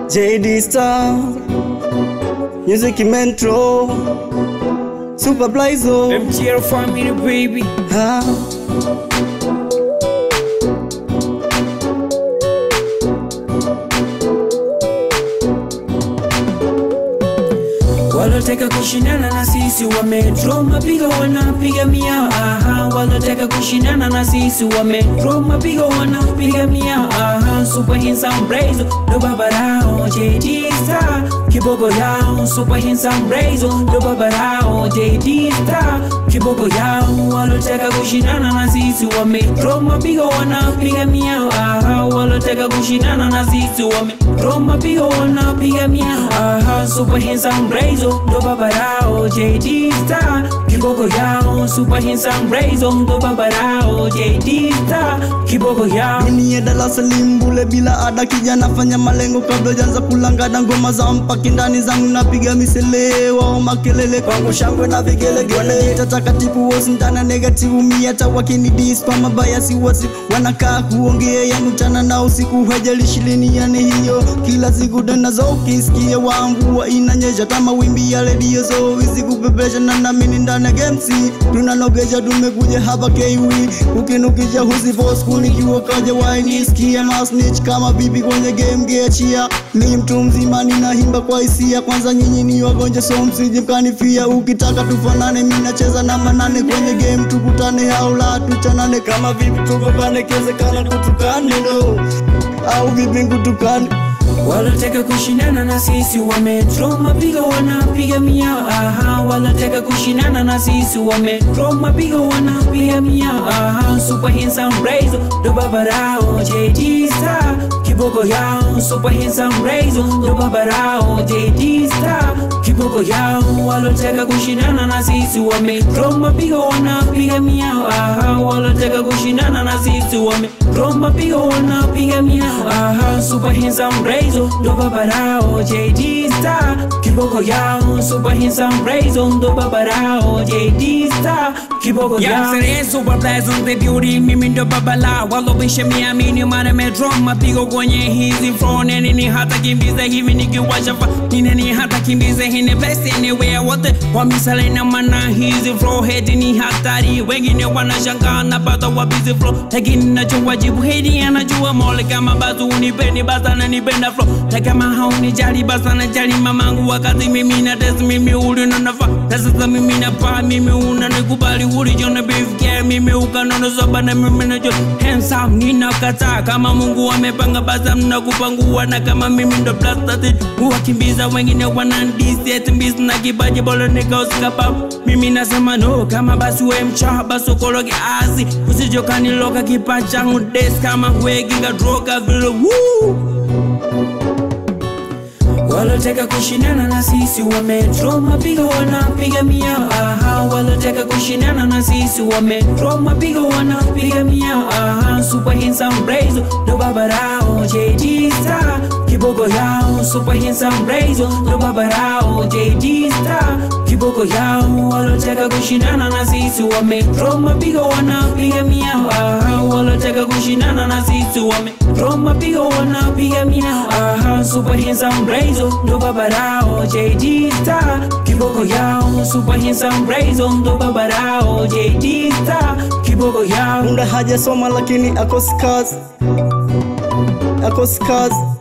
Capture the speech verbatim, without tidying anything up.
J D Star, Music Metro, Super Blazo, M T R family baby. ha. Walotaka kushindana na sisi wa Metro mapigo wanapiga mia. Aha, walotaka kushindana na sisi wa Metro mapigo wanapiga mia. Aha, super handsome Blazo ndo baba lao J D Star, kiboko yao super handsome Blazo ndo baba lao J D Star, kiboko yao. Walotaka kushindana na sisi wa Metro mapigo wanapiga mia. Aha, walotaka kushindana na sisi wa Metro mapigo wanapiga mia. Aha, super handsome Blazo ndo baba lao J D Star, kiboko yao super handsome Blazo ndo baba lao J D Star, kiboko yao. Dunia darasa limbule bila ada, kijana fanya malengo kabla janza kulangada. Ngoma za mpaki ndani zangu napiga misele, wao makelele kwangu shangwe na vigelegele. Tatakatifu wosi ndana negativu mia tawakini dis kwa mabaya si wasi. Wanakaa kuongea ya mchana na usiku hajali shilini yani hiyo. Kila siku dana zo ukisikia wangu wa inanyesha kama wimbi ya radio zo wizi kupepesha na namini ndana gamesi. Tunanogeja tumekuja hapa K W ukinukija huzi boss kunikiwa kaja waini sikia masnitch kama bibi kwenye game geachia. Ni mtu mzima ninahimba kwa hisia, kwanza nyinyi ni wagonja so msije mkanifia. Ukitaka tufanane mimi nacheza namba nane kwenye game, tukutane au la tuchanane. Kama vipi tukopane kezekana kutukane no au vipi kutukane. Walotaka kushindana na sisi wa Metro mapigo wanapiga mia. Aha, walotaka kushindana na sisi wa Metro mapigo wanapiga mia. Aha, super handsome Blazo ndo baba lao J D Star, kiboko yao super handsome Blazo ndo baba lao J D Star, kiboko yao. Walotaka kushindana na sisi wa Metro mapigo wanapiga mia. Aha, walotaka kushindana na sisi wa Metro mapigo wanapiga mia. Aha, super handsome Blazo ndo baba lao J D Star, kiboko yao super handsome Blazo ndo baba lao J D Star, kiboko yao. Yamsere super Blazo the beauty mimi ndo baba lao. Walobisha miamini mara Metro mapigo kwenye hizi flow. Nene ni hata kimbiza hivi nikiwasha fa. Nene ni hata kimbiza hine best anywhere wote wamisale na mana hizi flow. Hedi ni hatari wengine wanashangaa na bata wa busy flow. Lakini najua jibu hedi anajua mole kama bazu unipeni basa na nipenda flow. Taka mahauni jali basa na jali mamangu wakati mimi na test mimi uli na nafa. Sasa mimi na pa mimi unanikubali uli jona beef care mimi ukanono soba na mimi na jo handsome nina kata. Kama Mungu amepanga basa mna kupangua na kama mimi ndo blastati uwakimbiza wengine wanandisi eti mbisi na kibaji bolo nika usikapa. Mimi nasema no kama basi we mcha basi ukologe azi usijokani loka kipachangu des kama wegi nga droga vile woo. Walotaka kushindana na sisi wa Metro mapigo wanapiga mia. Aha, walotaka kushindana na sisi wa Metro mapigo wanapiga mia. Aha, super handsome Blazo ndo baba lao J D Star, kiboko yao super handsome Blazo ndo baba lao J D Star, kiboko yao. Walotaka kushindana na sisi wa Metro mapigo wanapiga mia. Aha, walotaka kushindana na sisi wa Metro mapigo wanapiga mia. Aha, super handsome Blazo ndo baba lao J D Star, kiboko yao super handsome Blazo ndo baba lao J D Star, kiboko yao. Unda haja soma lakini akosi kazi, akosi kazi.